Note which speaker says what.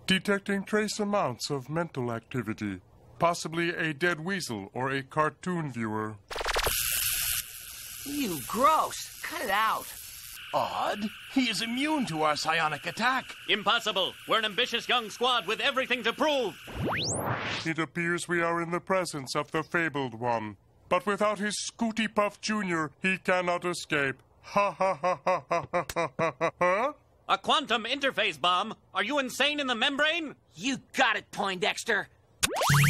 Speaker 1: Detecting trace amounts of mental activity. Possibly a dead weasel or a cartoon viewer.
Speaker 2: You gross. Cut it out.
Speaker 3: Odd. He is immune to our psionic attack.
Speaker 4: Impossible. We're an ambitious young squad with everything to prove.
Speaker 1: It appears we are in the presence of the fabled one. But without his Scooty Puff Jr., he cannot escape. Ha ha ha ha ha ha ha ha ha.
Speaker 4: A quantum interface bomb? Are you insane in the membrane?
Speaker 2: You got it, Poindexter.